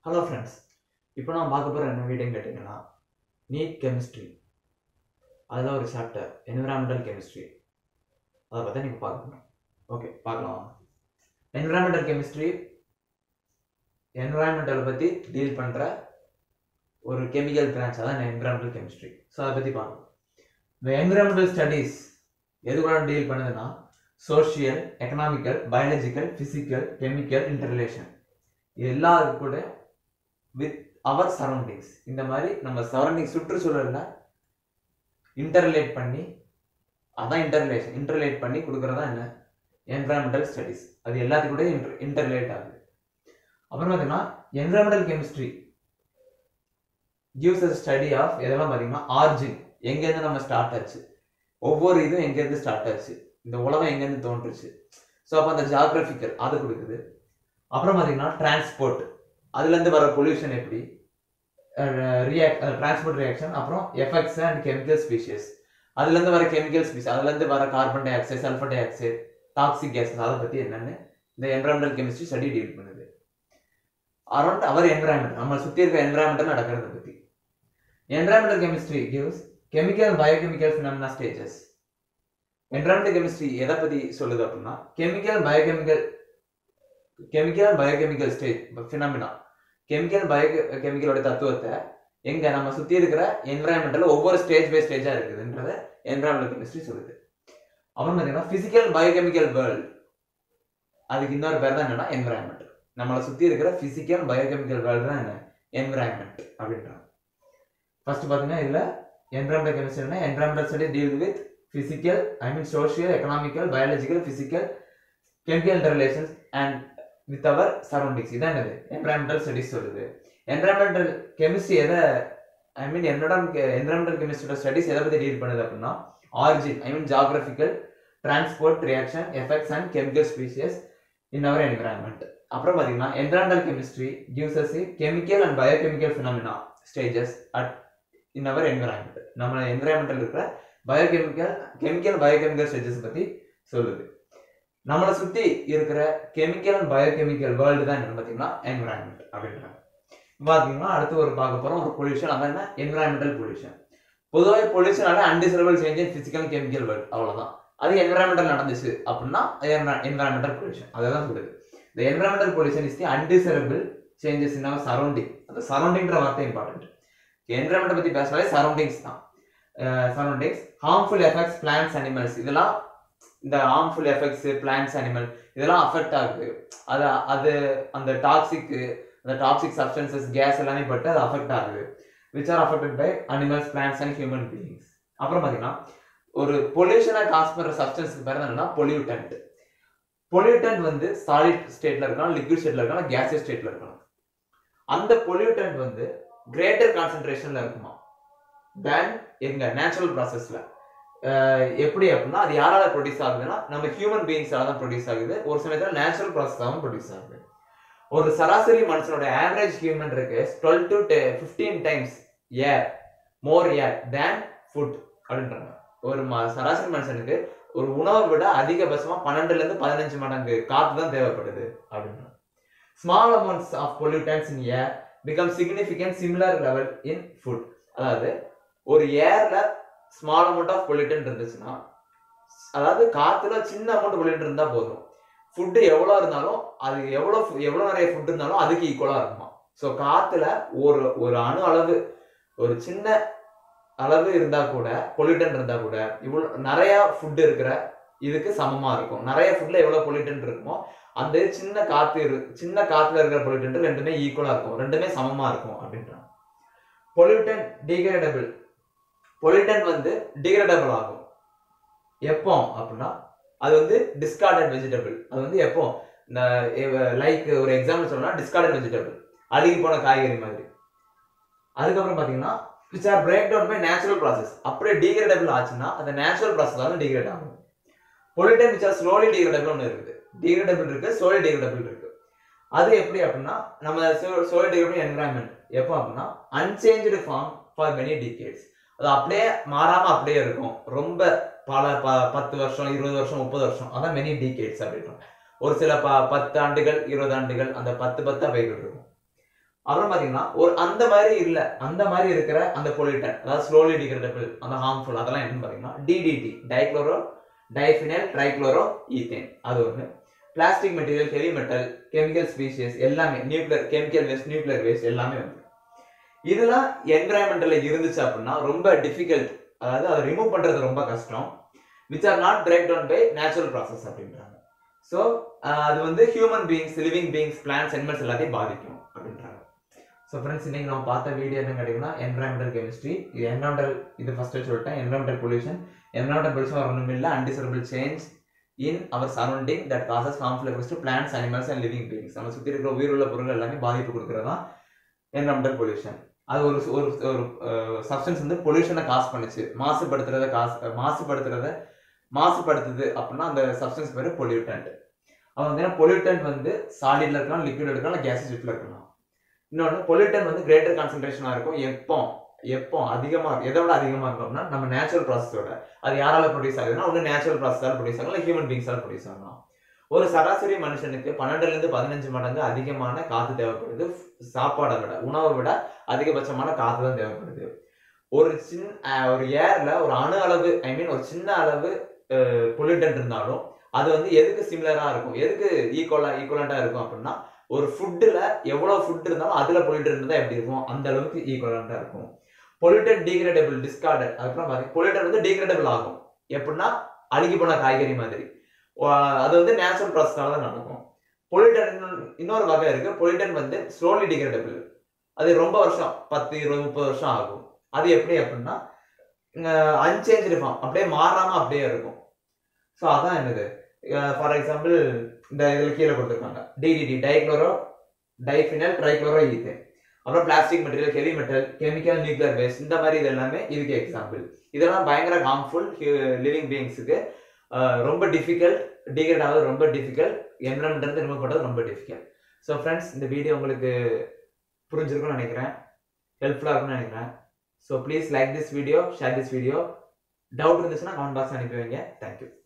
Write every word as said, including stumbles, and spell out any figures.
Hello friends, இப்போ நான் பார்க்க போகிற என்ன வீடியோன்னு கேட்டிங்கன்னா நீட் கெமிஸ்ட்ரி. அதில் ஒரு சாப்டர் என்விரான்மெண்டல் கெமிஸ்ட்ரி, அதை பற்றி நீங்கள் பார்க்கணும். ஓகே, பார்க்கலாம். என்விரான்மெண்டல் கெமிஸ்ட்ரி என்விரான்மெண்டல் பற்றி டீல் பண்ணுற ஒரு கெமிக்கல் பிரான்ச், அதான் என்விரான்மெண்டல் கெமிஸ்ட்ரி. ஸோ அதை பற்றி பார்க்கணும். இந்த என்விரான்மெண்டல் ஸ்டடீஸ் எது கூட டீல் பண்ணுதுன்னா social, economical, biological, physical, chemical, interrelation, இது எல்லாரும் கூட வித் அவர் சரௌண்டிங்ஸ். இந்த மாதிரி நம்ம சரௌண்டிங் சுற்றுச்சூழலில் இன்டர்ரிலேட் பண்ணி, அதான் இன்டர்ரிலேஷன் இன்டர்ரிலேட் பண்ணி கொடுக்குறதா என்ன என்விரான்மெண்டல் ஸ்டடீஸ். அது எல்லாத்துக்கும் கூட இன்டர் இன்டர்ரிலேட் ஆகுது. அப்புறம் பார்த்தீங்கன்னா environmental chemistry gives us study of எதெல்லாம் பார்த்தீங்கன்னா ஆர்ஜின், எங்கேருந்து நம்ம ஸ்டார்ட் ஆச்சு, ஒவ்வொரு இதுவும் எங்கேருந்து ஸ்டார்ட் ஆச்சு, இந்த உலகம் எங்கேருந்து தோன்றுச்சு. ஸோ அப்போ அந்த ஜியாகிரபிக்கல் அது கொடுக்குது. அப்புறம் பார்த்தீங்கன்னா டிரான்ஸ்போர்ட், அதுலேருந்து வர பொல்யூஷன் எப்படி ரியாக்ட் டிரான்ஸ்போர்ட் ரியாக்ஷன். அப்புறம் எஃபெக்ட்ஸ் அண்ட் கெமிக்கல் ஸ்பீஷியஸ், அதுலேருந்து வர கெமிக்கல் ஸ்பீஷ், அதுலேருந்து வர carbon dioxide, sulphur dioxide, toxic gases, அதை பற்றி என்னன்னு இந்த என்விரான்மெண்டல் கெமிஸ்ட்ரி ஸ்டடி டீல் பண்ணுது. அரௌண்ட் அவர் என்விரான்மெண்ட், நம்ம சுற்றி இருக்க என்விரான்மெண்டல் நடக்கிறத பற்றி. Environmental chemistry gives chemical and biochemical phenomena stages. Environmental chemistry எதை பற்றி சொல்லுது அப்படின்னா chemical biochemical chemical and biochemical stage phenomena, chemical பயோ கெமிக்கலோட தத்துவத்தை எங்க நம்ம சுற்றி இருக்கிற என்விரான்மெண்டல் ஒவ்வொரு ஸ்டேஜ் பை ஸ்டேஜா இருக்குதுன்றத என்விரான்மெண்டல் கெமிஸ்ட்ரி சொல்லுது. அப்புறம் பார்த்தீங்கன்னா பிசிக்கல் பயோகெமிக்கல் வேர்ல்ட், அதுக்கு இன்னொரு பேர் தான் என்னன்னா என்விரான்மெண்ட். நம்மளை சுற்றி இருக்கிற பிசிக்கல் பயோகெமிக்கல் வேர்ல்டு தான் என்ன என்விரான்மெண்ட் அப்படின்றாங்க. ஃபர்ஸ்ட் பார்த்தீங்கன்னா இதில் என்விரான்மெண்டல் கெமிஸ்ட்ரினா environmental study deal with physical, I mean social, economical, biological, physical, chemical interrelations and with our surroundings. இதான் என்னது என்விரான்மெண்டல் ஸ்டடிஸ் சொல்லுது. என்விரான்மெண்டல் கெமிஸ்ட்ரி எதை ஐ மீன் என்னோட என்விரான்மெண்டல் கெமிஸ்ட்ரியோட ஸ்டடிஸ் எதை பற்றி டீல் பண்ணுது அப்படின்னா origin, I mean geographical, transport, reaction, effects and chemical species in our environment. அப்புறம் பார்த்தீங்கன்னா environmental chemistry gives us chemical and biochemical phenomena stages at in our environment. நம்ம environmental இருக்கிற biochemical chemical biochemical stages பற்றி சொல்லுது. நம்மளை சுற்றி இருக்கிற chemical and biochemical world தான் என்ன பார்த்தீங்கன்னா என்விரான்மெண்ட் அப்படின்றாங்க. பார்த்தீங்கன்னா அடுத்து ஒரு பார்க்க போகிறோம் ஒரு பொல்யூஷன், அதான் என்ன என்விரான்மெண்டல் பொல்யூஷன். பொதுவாக பொல்யூஷனால undesirable change in physical chemical world, அவ்வளோதான். அது என்விரான்மெண்டல் நடந்துச்சு அப்படின்னா என்விரான்மெண்டல் பொல்யூஷன், அதை தான் சொல்லுது. இந்த environmental pollution is the undesirable changes in our surrounding. அந்த சரௌண்டிங்ன்ற வார்த்தை இம்பார்ட்டன்ட். என்விரான்மெண்ட் பற்றி பேசுறாலே சரௌண்டிங்ஸ் தான். Surroundings, harmful effects, plants, animals, இதெல்லாம் இந்த ஹார்ம்ஃபுல் எஃபெக்ட்ஸ், பிளான்ஸ், அனிமல் இதெல்லாம் அஃபெக்ட் ஆகுது. அது அது அந்த டாக்ஸிக் அந்த டாக்ஸிக் சப்ஸ்டன்சஸ், கேஸ் எல்லாமே பட்டு அது அஃபெக்ட் ஆகுது. Which are affected by animals, plants and human beings. அப்புறம் பார்த்தீங்கன்னா ஒரு பொல்யூஷனை காஸ் பண்ணுற சப்ஸ்டன்ஸுக்கு பேர் என்னன்னா பொல்யூட்டன்ட். பொல்யூட்டன்ட் வந்து சாலிட் ஸ்டேட்ல இருக்கலாம், லிக்விட் ஸ்டேட்ல இருக்கலாம், கேசியஸ் ஸ்டேட்ல இருக்கலாம். அந்த பொல்யூட்டன்ட் வந்து கிரேட்டர் கான்சென்ட்ரேஷன்ல இருக்குமா தென் எங்க நேச்சுரல் ப்ராசஸ்ல. எப்படி அப்படின்னா அது யாரால ப்ரொடியூஸ் ஆகுதுன்னா நம்ம ஹியூமன் பீயிங்ஸால தான் ப்ரொடியூஸ் ஆகுது. ஒரு சமயத்தில் நேச்சுரல் ப்ராசஸாகவும் ப்ரொடியூஸ் ஆகுது. ஒரு சராசரி மனுஷனோட ஆவரேஜ் ஹியூமன் இருக்கு twelve to fifteen times air more air than food அப்படின்றாங்க. ஒரு சராசரி மனுஷனுக்கு ஒரு உணவை விட அதிகபட்சமா பன்னெண்டுல இருந்து பதினஞ்சு மடங்கு காற்று தான் தேவைப்படுது அப்படின்றாங்க. Small amounts of pollutants in air become significant similar level in food. அதாவது ஒரு ஏர்ல ஸ்மால் அமௌண்ட் ஆஃப் பொல்யூட்டன் இருந்துச்சுன்னா, அதாவது காத்துல சின்ன அமௌண்ட் பொல்யூட்டன் இருந்தா போதும், ஃபுட்டு எவ்வளோ இருந்தாலும் அது எவ்வளோ எவ்வளோ நிறைய ஃபுட் இருந்தாலும் அதுக்கு ஈக்குவலா இருக்குமா. ஸோ காத்துல ஒரு ஒரு அணு அளவு ஒரு சின்ன அளவு இருந்தா கூட பொல்யூட்டன் இருந்தா கூட இவ்வளோ நிறைய ஃபுட் இருக்கிற இதுக்கு சமமா இருக்கும். நிறைய ஃபுட்ல எவ்வளவு பொல்யூட்டன் இருக்குமோ அந்த சின்ன காத்து இரு சின்ன காத்துல இருக்கிற பொல்யூட்டன் ரெண்டுமே ஈக்குவலா இருக்கும், ரெண்டுமே சமமா இருக்கும் அப்படின்றாங்க. பொல்யூட்டன் டிகிரேடபிள், பொல்யூட்டன் வந்து டிகிரேடபிள் ஆகும் எப்போ அப்படின்னா அது வந்து டிஸ்கார்டட் வெஜிடபிள். அது வந்து எப்போ லைக் ஒரு எக்ஸாம்பிள் சொல்லணும்னா டிஸ்கார்டட் வெஜிடபிள், அழுகி போன காய்கறி மாதிரி. அதுக்கப்புறம் பாத்தீங்கன்னா which are break down by natural process. அப்படியே டிகிரேடபிள் ஆச்சுன்னா அந்த நேச்சுரல் ப்ராசஸால டிகிரேட் ஆகும். Pollutant which are slowly degradable ஒன்று இருக்குது, டிகிரேடபிள் இருக்கு, slowly degradable இருக்கு. அது எப்படி அப்படின்னா நம்ம slowly degradable environment எப்போ அப்படின்னா unchanged form for many decades, அது அப்படியே மாறாம அப்படியே இருக்கும் ரொம்ப பல பத்து வருஷம், இருபது வருஷம், முப்பது வருஷம், அதான் மெனி டீகேட்ஸ் அப்படின்றோம். ஒரு சில ப பத்து ஆண்டுகள், இருபது ஆண்டுகள், அந்த பத்து பத்தா போய்கிட்டு இருக்கும். அப்புறம் பாத்தீங்கன்னா ஒரு அந்த மாதிரி இல்ல அந்த மாதிரி இருக்கிற அந்த பொல்யூட்டன் அதாவது ஸ்லோலி டிகிரேடபிள் அந்த ஹார்ம்ஃபுல் அதெல்லாம் என்னன்னு பாத்தீங்கன்னா DDT dichlorodiphenyltrichloroethane அது ஒண்ணு. Plastic material, heavy metal, chemical species எல்லாமே, nuclear chemical waste, nuclear waste எல்லாமே வந்து இதெல்லாம் என்விரான்மெண்டல்ல இருந்துச்சு அப்படின்னா ரொம்ப டிஃபிகல்ட், அதாவது அதை ரிமூவ் பண்றது ரொம்ப கஷ்டம். Which are not break down by natural process அப்படின்றாங்க. ஸோ அது வந்து human beings, living beings, plants, animals எல்லாத்தையும் பாதிக்கும் அப்படின்றாங்க. ஸோ ஃப்ரெண்ட்ஸ், இன்னைக்கு நம்ம பார்த்த வீடியோ என்ன கேட்டீங்கன்னா என்விரான்மெண்டல் கெமிஸ்ட்ரி. இது என்விரான்மெண்டல் இது ஃபர்ஸ்ட் சொல்லிட்டேன். என்விரான்மெண்டல் பொல்யூஷன் என்விரான்மெண்டல் பொல்யூஷன் ஒன்றும் இல்லை, undesirable change in our surrounding that causes harmful effects to plants, animals and living beings. நம்ம சுற்றி இருக்கிற உயிருள்ள பொருட்கள் எல்லாமே பாதிப்பு கொடுக்குறது தான் என்விரான்மெண்டல் பொல்யூஷன். அது ஒரு ஒரு சப்ஸ்டன்ஸ் வந்து பொல்யூஷனை காஸ் பண்ணுச்சு, மாசுபடுத்துறத காசு மாசுபடுத்துறத மாசுபடுத்துது அப்படின்னா அந்த சப்ஸ்டன்ஸ் பேரு பொல்யூட்டன்ட். அவங்க வந்து பொல்யூட்டன்ட் வந்து சாலிட்ல இருக்கலாம், லிக்விட் இருக்கலாம், கேஸ் ஷிப்ல இருக்கலாம். இன்னொன்று பொல்யூட்டன் வந்து கிரேட்டர் கான்சென்ட்ரேஷனா இருக்கும். எப்போ எப்போ அதிகமா எதை விட அதிகமா இருக்கும் அப்படின்னா நம்ம நேச்சுரல் ப்ராசஸோட. அது யாரால ப்ரொடியூஸ் ஆகுதுன்னா ஒன்று நேச்சுரல் ப்ராசஸால் ப்ரொடியூஸ் ஆகும், இல்லை ஹியூமன் பீங்ஸால் ப்ரொடியூஸ் ஆகலாம். ஒரு சராசரி மனுஷனுக்கு பன்னெண்டுல இருந்து பதினஞ்சு மடங்கு அதிகமான காத்து தேவைப்படுது. சாப்பாடை விட, உணவை விட அதிகபட்சமான காத்து தான் தேவைப்படுது. ஒரு சின்ன ஒரு ஏர்ல ஒரு அணு அளவு ஐ மீன் ஒரு சின்ன அளவு பொல்யூட்டன் இருந்தாலும் அது வந்து எதுக்கு சிமிலரா இருக்கும், எதுக்கு ஈக்குவலா ஈக்குவலண்டா இருக்கும் அப்படின்னா ஒரு ஃபுட்டுல எவ்வளவு ஃபுட் இருந்தாலும் அதுல பொல்யூட்டன் இருந்தா எப்படி இருக்கும், அந்த அளவுக்கு ஈக்குவலண்டா இருக்கும். Pollutant degradable, discarded. அதுக்கப்புறம் பொல்யூட்டன் வந்து டீக்ரேடபிள் ஆகும் எப்படின்னா அழுகி போன காய்கறி மாதிரி. அது வந்து நேச்சுரல் ப்ராசஸ்னால தான் நடக்கும். பொல்யூட்டன் இன்னொரு வகை இருக்கு. பொல்யூட்டன் வந்து ஸ்லோலி டிகிரேடபிள். அது ரொம்ப வருஷம், பத்து இருபது முப்பது வருஷம் ஆகும். அது எப்படி அப்படின்னா அன்சேஞ்ச் ஃபார்ம், அப்படியே மாறாம அப்படியே இருக்கும். ஸோ அதான் என்னது, ஃபார் எக்ஸாம்பிள் இந்த இதில் கீழே கொடுத்துருக்காங்க DDT dichlorodiphenyltrichloroethane. அப்புறம் plastic material, heavy metal, chemical, nuclear waste, இந்த மாதிரி இது எல்லாமே இதுக்கு எக்ஸாம்பிள். இதெல்லாம் பயங்கர ஹார்ம்ஃபுல் லிவிங் பீயிங்ஸுக்கு. ரொம்ப டிஃபிகல்ட், டிகிரேட் ஆகுது ரொம்ப டிஃபிகல்ட், என்விரான்மெண்ட் ரிமூவ் பண்ணுறது ரொம்ப டிஃபிகல்ட். ஸோ ஃப்ரெண்ட்ஸ், இந்த வீடியோ உங்களுக்கு புரிஞ்சிருக்கும்னு நினைக்கிறேன், ஹெல்ப்ஃபுல்லாக இருக்கும்னு நினைக்கிறேன். So please like this video, share this video. Doubt இருந்துச்சுன்னா கமெண்ட் பாக்ஸ் அனுப்பி வைங்க. தேங்க்யூ.